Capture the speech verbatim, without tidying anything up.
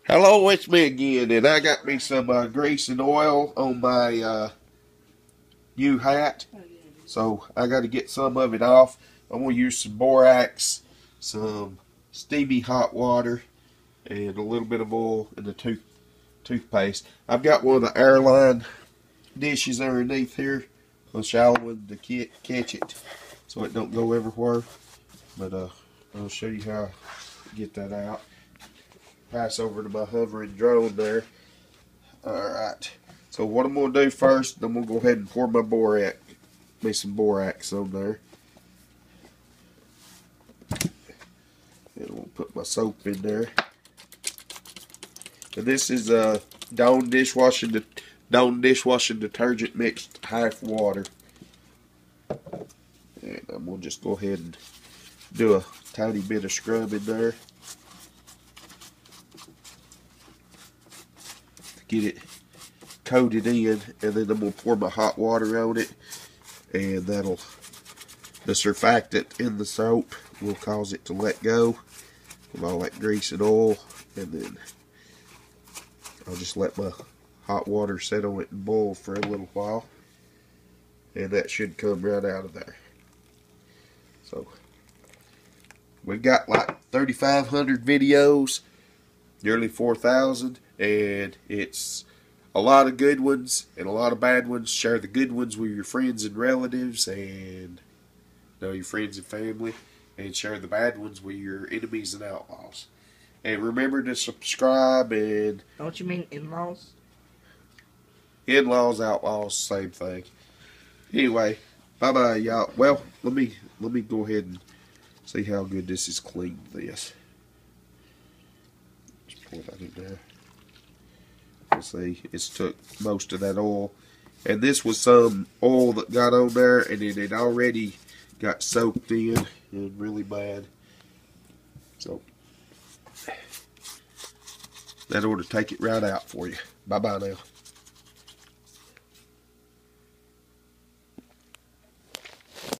Hello, it's me again, and I got me some uh, grease and oil on my uh, new hat. So I got to get some of it off. I'm going to use some borax, some steamy hot water, and a little bit of oil in the tooth toothpaste. I've got one of the airline dishes underneath here. I'm shallowing to catch it so it don't go everywhere. But uh, I'll show you how to get that out. Pass over to my hovering drone there. Alright, so what I'm going to do first, I'm going to go ahead and pour my borax, me some borax on there. And I'm going to put my soap in there. And this is uh, Dawn dishwashing, Dawn dishwashing detergent mixed half water. And I'm going to just go ahead and do a tiny bit of scrub in there. Get it coated in, and then I'm going to pour my hot water on it, and that'll, the surfactant in the soap will cause it to let go of all that grease and oil, and then I'll just let my hot water set on it and boil for a little while, and that should come right out of there. So we've got like thirty-five hundred videos, nearly four thousand, and it's a lot of good ones and a lot of bad ones. Share the good ones with your friends and relatives, and you know, your friends and family, and share the bad ones with your enemies and outlaws. And remember to subscribe. And don't you mean in-laws? In-laws, outlaws, same thing. Anyway, bye bye, y'all. Well, let me let me go ahead and see how good this is cleaned. This. Just pour that in there. See, it's took most of that oil, and this was some oil that got on there, and it had already got soaked in and really bad. So that ought to take it right out for you. Bye bye now.